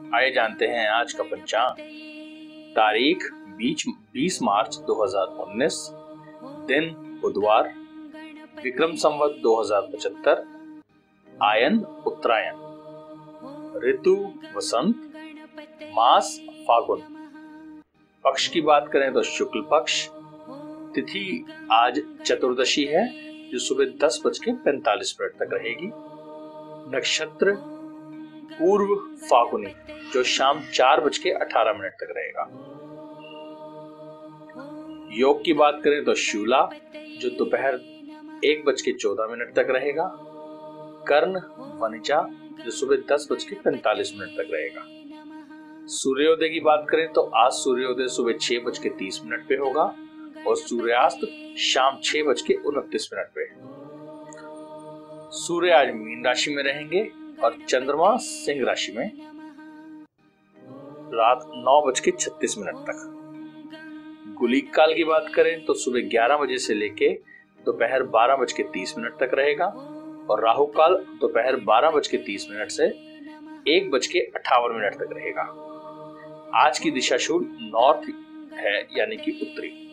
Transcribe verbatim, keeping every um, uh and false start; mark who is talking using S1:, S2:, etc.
S1: आइए जानते हैं आज का पंचांग। तारीख बीस मार्च दो हज़ार उन्नीस, दिन बुधवार, विक्रम संवत दो हज़ार पचहत्तर, आयन उत्तरायण, ऋतु वसंत, मास फागुन। पक्ष की बात करें तो शुक्ल पक्ष। तिथि आज चतुर्दशी है जो सुबह दस बज के पैंतालीस मिनट तक रहेगी। नक्षत्र पूर्व फागुनी जो शाम चार बज के अठारह मिनट तक रहेगा। योग की बात करें तो शूला जो दोपहर एक बज के चौदह मिनट तक रहेगा। कर्ण वनिजा जो सुबह दस बज के पैंतालीस मिनट तक रहेगा। सूर्योदय की बात करें तो आज सूर्योदय सुबह छह बज के तीस मिनट पे होगा और सूर्यास्त शाम छह बज के उनतीस मिनट पे। सूर्य आज मीन राशि में रहेंगे और चंद्रमा सिंह राशि में रात नौ बज के छत्तीस मिनट तक। गुलिक काल की बात करें तो सुबह ग्यारह बजे से लेके दोपहर बारह बज के तीस मिनट तक रहेगा और राहु काल दोपहर बारह बज के तीस मिनट से एक बज के अट्ठावन मिनट तक रहेगा। आज की दिशा शूल नॉर्थ है यानी कि उत्तरी।